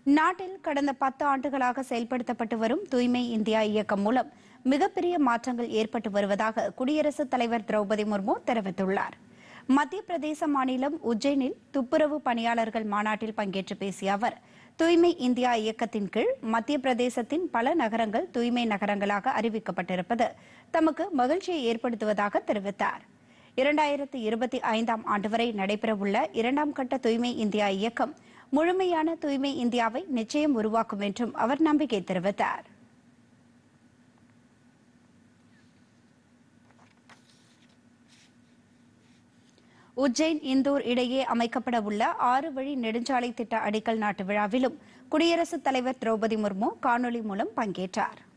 நாட்டில் கடந்த 10 ஆண்டுகளாக செயல்படுத்தப்பட்டு வரும் தூய்மை இந்தியா இயக்கம் மூலம் மிகப்பெரிய மாற்றங்கள் ஏற்பட்டு வருவதாக குடியரசுத் தலைவர் திரௌபதி முர்மு தெரிவித்துள்ளார். மத்திய பிரதேச மாநிலம் உஜ்ஜைனில் துப்புரவு பணியாளர்கள் மாநாட்டில் பங்கேற்று பேசிய அவர், தூய்மை இந்தியா இயக்கத்தின் கீழ் மத்திய பிரதேசத்தின் பல நகரங்கள் தூய்மை நகரங்களாக அறிவிக்கப்பட்டிருப்பது தமக்கு மகிழ்ச்சியை ஏற்படுத்துவதாக தெரிவித்தார். 2025ஆம் ஆண்டு வரை நடைபெறவுள்ள 2ஆம் கட்ட தூய்மை இந்தியா இயக்கம் முழுமையான தூய்மை இந்தியாவை நிச்சயம் உருவாக்கும் என்றும் அவர் நம்பிக்கை தெரிவித்தார். உஜ்ஜைன் இந்தூர் இடையே அமைக்கப்பட உள்ள 6 வழி நெடுஞ்சாலை திட்ட அடிக்கல் நாட்டு விழாவிலும் குடியரசுத் தலைவர் திரௌபதி முர்மு காணொலி மூலம் பங்கேற்றார்.